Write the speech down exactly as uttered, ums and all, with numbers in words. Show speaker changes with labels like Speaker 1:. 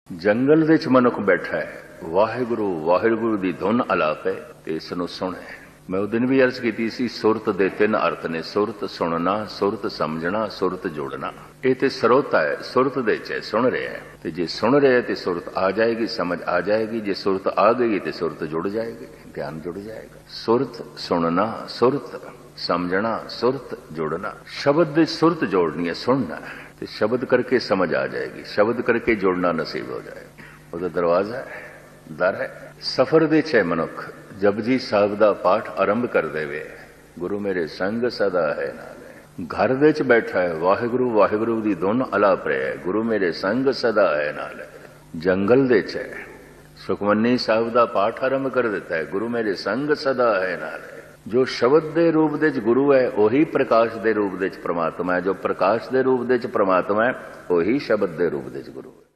Speaker 1: जंगल दे च मनुख बैठा है, वाहिगुरु वाहिगुरु दी धुन अलापे ते इस नूं सुणे। मैं उस दिन भी अर्ज की सी, सुरत दे तीन अर्थ ने, सुरत सुनना, सुरत समझना, सुरत जोड़ना। ये तो स्रोता है, सुरत दे च सुन रहे हैं, तो जे सुन रहे हैं तो सुरत आ जाएगी, समझ आ जाएगी। जे सुरत आ गई तो सुरत जुड़ जाएगी, ज्ञान जुड़ जाएगा। सुरत सुनना, सुरत समझना, सुरत जोड़ना। शब्द दे सुरत जोड़नी है, सुनना है, तो शब्द करके समझ आ जाएगी, शब्द करके जोड़ना नसीब हो जाएगा। वो दरवाजा है, दर है। सफर दे च मनुख जपजी साहब दा पाठ आरंभ कर देवे, गुरु मेरे संग सदा है नाले। घर दे च बैठा है, वाहिगुरु वाहिगुरु दी धुन अलाप रहा है, गुरु मेरे संग सदा है नाले। जंगल दे च सुखमनी साहब दा पाठ आरंभ कर देता है, गुरु मेरे संग सदा है नाले। जो शब्द दे रूप दे च गुरु है, वही प्रकाश दे रूप दे च परमात्मा है। जो प्रकाश दे रूप दे च परमात्मा है, वही शब्द दे रूप दे च गुरु है।